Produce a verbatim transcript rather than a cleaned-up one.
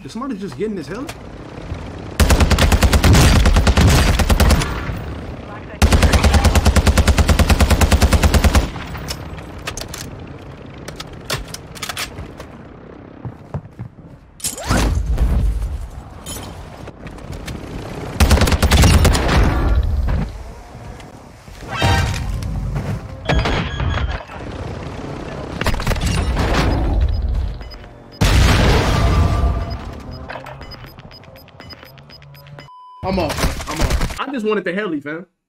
Did somebody just get in this heli? I'm off, man. I'm off. I just wanted the heli, fam.